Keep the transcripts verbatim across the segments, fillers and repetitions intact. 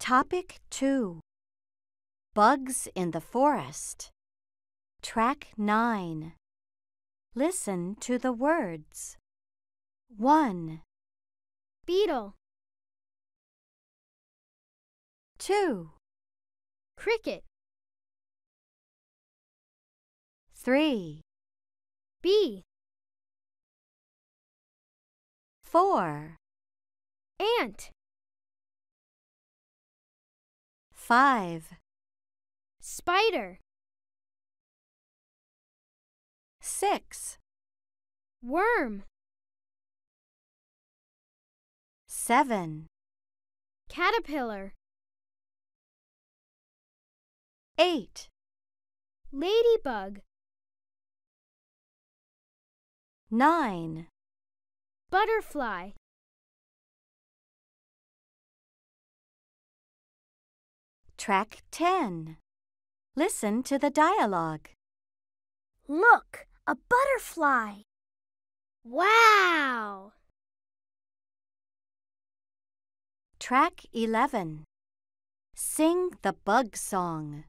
Topic two. Bugs in the Forest. Track nine. Listen to the words. one. Beetle. two. Cricket. three. Bee. four. Ant. five. Spider. six. Worm. seven. Caterpillar. eight. Ladybug. nine. Butterfly. Track ten. Listen to the dialogue. Look, a butterfly. Wow! Track eleven. Sing the bug song.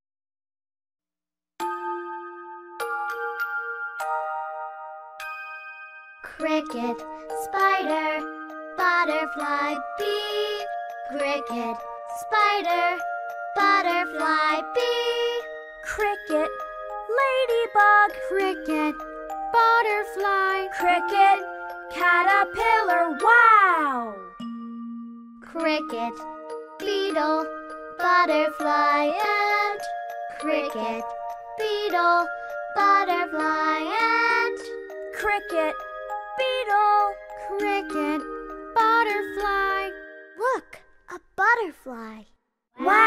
Cricket, spider, butterfly, bee. Cricket, spider, butterfly, bee. Cricket, ladybug. Cricket, butterfly. Cricket, caterpillar. Wow! Cricket, beetle, butterfly, ant. Cricket, beetle, butterfly, ant. Cricket, beetle. Cricket, butterfly. Look, a butterfly. Wow!